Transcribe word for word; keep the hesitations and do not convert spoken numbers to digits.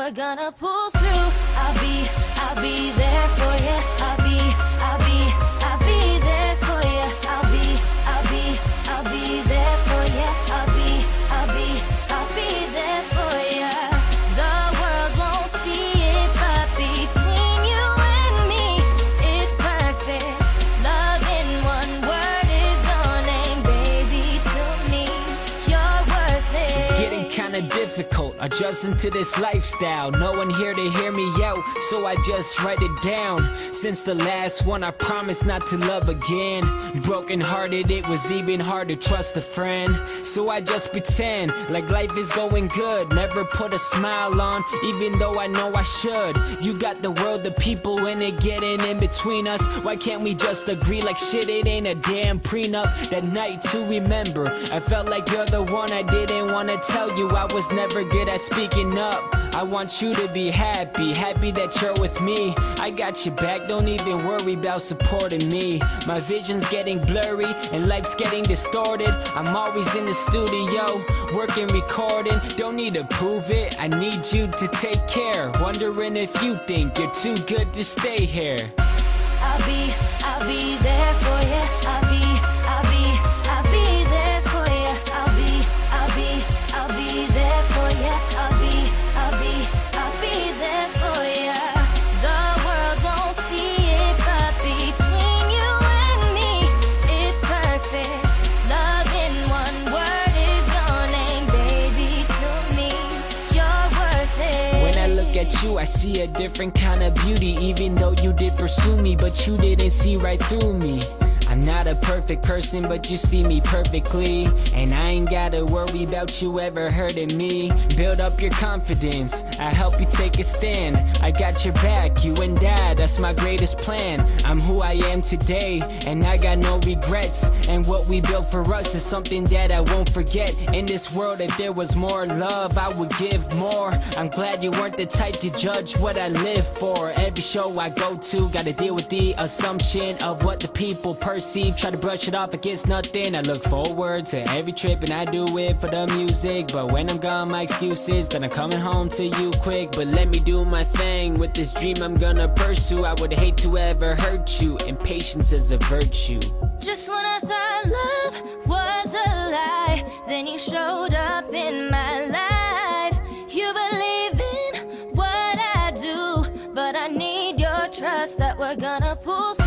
we're gonna pull through. I'll be, I'll be there for you. I'll be, I'll be, I'll be there for you. I'll be, I'll be, I'll be there for you. I'll be, I'll be, I'll be there for you. The world won't see it, but between you and me, it's perfect. Love in one word is your name, baby. To me, you're worth it. It's getting kinda difficult adjusting to this lifestyle. No one here to hear me out, so I just write it down. Since the last one, I promised not to love again. Broken hearted, it was even hard to trust a friend. So I just pretend like life is going good. Never put a smile on, even though I know I should. You got the world, the people in it getting in between us. Why can't we just agree like shit, it ain't a damn prenup? That night to remember, I felt like you're the one. I didn't wanna tell you I was never good at speaking up. I want you to be happy, happy that you're with me. I got your back, don't even worry about supporting me. My vision's getting blurry and life's getting distorted. I'm always in the studio, working, recording. Don't need to prove it, I need you to take care. Wondering if you think you're too good to stay here. I'll be, I'll be there for you. I'll be, I'll be, I'll be there for you. I'll be, I'll be, I'll be there for you. I'll be, I'll be, I'll be there for you. The world won't see it, but between you and me, it's perfect. Love in one word is your name, baby. To me, you're worth it. When I look at you, I see a different kind of beauty. Even though you did pursue me, but you didn't see right through me. I'm not a perfect person, but you see me perfectly. And I ain't gotta worry about you ever hurting me. Build up your confidence, I help you take a stand. I got your back, you and I, that's my greatest plan. I'm who I am today, and I got no regrets. And what we built for us is something that I won't forget. In this world, if there was more love, I would give more. I'm glad you weren't the type to judge what I live for. Every show I go to, gotta deal with the assumption of what the people perceive. Try to brush it off against nothing. I look forward to every trip and I do it for the music. But when I'm gone, my excuse is that I'm coming home to you quick. But let me do my thing with this dream I'm gonna pursue. I would hate to ever hurt you, and patience is a virtue. Just when I thought love was a lie, then you showed up in my life. You believe in what I do, but I need your trust that we're gonna pull